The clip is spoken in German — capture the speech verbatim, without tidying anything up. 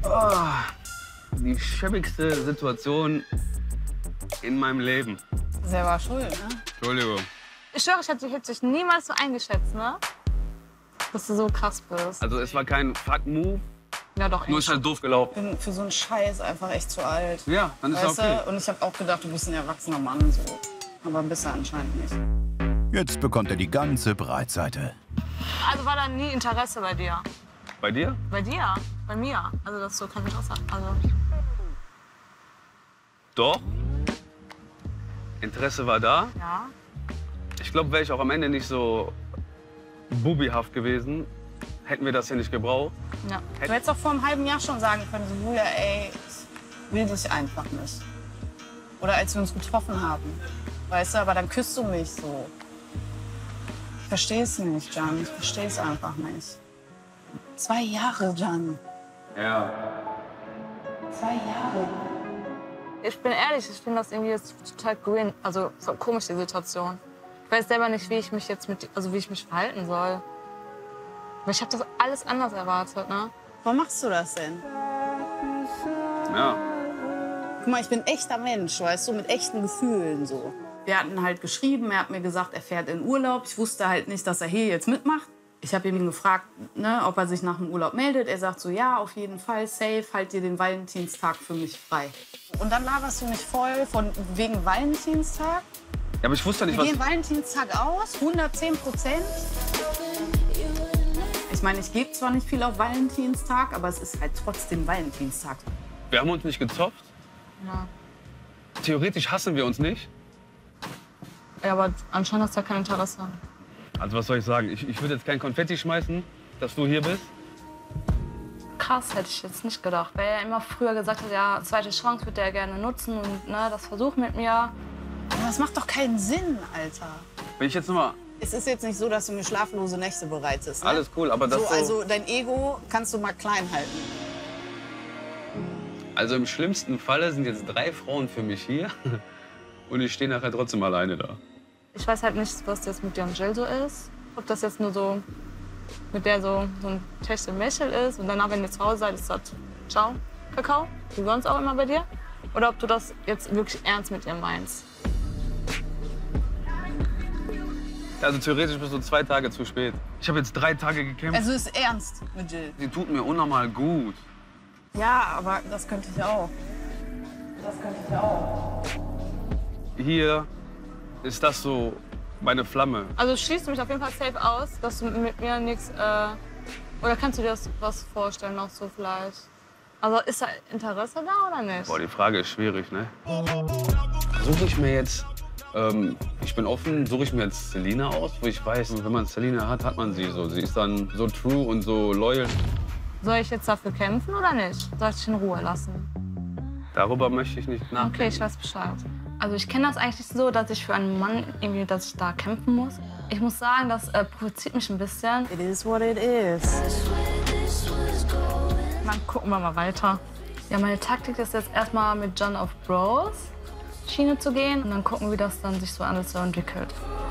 Oh, die schäbigste Situation in meinem Leben. Selber schuld, ne? Entschuldigung. Ich schwöre, ich hätte dich niemals so eingeschätzt, ne? Dass du so krass bist. Also es war kein Fuck-Move, Ja, doch. nur ist halt doof gelaufen. Ich bin für so einen Scheiß einfach echt zu alt. Ja, dann ist Weißt okay. du? Und ich habe auch gedacht, du bist ein erwachsener Mann. So. Aber bist du anscheinend nicht. Jetzt bekommt er die ganze Breitseite. Also war da nie Interesse bei dir? Bei dir? Bei dir? Bei mir? Also, dass du kein Interesse hast. Also. Doch. Interesse war da. Ja. Ich glaube, wäre ich auch am Ende nicht so bubihaft gewesen, hätten wir das hier nicht gebraucht. Ja. Du hättest doch vor einem halben Jahr schon sagen können, so, Julia, ey, ich will dich einfach nicht. Oder als wir uns getroffen haben. Weißt du, aber dann küsst du mich so. Ich versteh's nicht, Jan. Ich versteh's einfach nicht. Zwei Jahre, Jan. Ja. Zwei Jahre. Ich bin ehrlich, ich finde das irgendwie jetzt total grün. Also so komisch, die Situation. Ich weiß selber nicht, wie ich mich jetzt mit, also wie ich mich verhalten soll. Aber ich habe das alles anders erwartet, ne? Warum machst du das denn? Ja. Guck mal, ich bin ein echter Mensch, weißt du, mit echten Gefühlen so. Wir hatten halt geschrieben, er hat mir gesagt, er fährt in Urlaub. Ich wusste halt nicht, dass er hier jetzt mitmacht. Ich habe ihn gefragt, ne, ob er sich nach dem Urlaub meldet. Er sagt so, ja, auf jeden Fall, safe, halt dir den Valentinstag für mich frei. Und dann laberst du mich voll von wegen Valentinstag. Ja, aber ich wusste nicht, Wir was... gehen Valentinstag aus, hundertzehn Prozent. Ich meine, ich gebe zwar nicht viel auf Valentinstag, aber es ist halt trotzdem Valentinstag. Wir haben uns nicht gezopft. Ja. Theoretisch hassen wir uns nicht. Ja, aber anscheinend hast du ja kein Interesse. Also was soll ich sagen? Ich, ich würde jetzt kein Konfetti schmeißen, dass du hier bist. Krass, hätte ich jetzt nicht gedacht. Weil er immer früher gesagt hat, ja, zweite Chance würde er gerne nutzen und ne, das Versuch mit mir. Aber das macht doch keinen Sinn, Alter. Wenn ich jetzt noch mal... Es ist jetzt nicht so, dass du mir schlaflose Nächte bereitest. Ne? Alles cool, aber das so, so... Also dein Ego kannst du mal klein halten. Also im schlimmsten Falle sind jetzt drei Frauen für mich hier und ich stehe nachher trotzdem alleine da. Ich weiß halt nicht, was jetzt mit dir und Jill so ist. Ob das jetzt nur so mit der so, so ein Techtelmechtel ist und danach, wenn ihr zu Hause seid, ist das ciao, Kakao, wie sonst auch immer bei dir. Oder ob du das jetzt wirklich ernst mit ihr meinst. Also theoretisch bist du zwei Tage zu spät. Ich habe jetzt drei Tage gekämpft. Also ist ernst mit Jill. Sie tut mir unnormal gut. Ja, aber das könnte ich auch. Das könnte ich auch. Hier ist das so meine Flamme. Also schließt du mich auf jeden Fall safe aus, dass du mit mir nichts... Äh, oder kannst du dir das was vorstellen noch so vielleicht? Also ist da Interesse da oder nicht? Boah, die Frage ist schwierig, ne? Suche ich mir jetzt, ähm, ich bin offen, suche ich mir jetzt Selina aus, wo ich weiß, wenn man Selina hat, hat man sie so. Sie ist dann so true und so loyal. Soll ich jetzt dafür kämpfen oder nicht? Soll ich dich in Ruhe lassen? Darüber möchte ich nicht nachdenken. Okay, ich weiß Bescheid. Also ich kenne das eigentlich nicht so, dass ich für einen Mann irgendwie, dass ich da kämpfen muss. Ich muss sagen, das äh, provoziert mich ein bisschen. It is what it is. Dann gucken wir mal weiter. Ja, meine Taktik ist jetzt erstmal mit John auf Bros Schiene zu gehen und dann gucken, wie das dann sich so alles so entwickelt.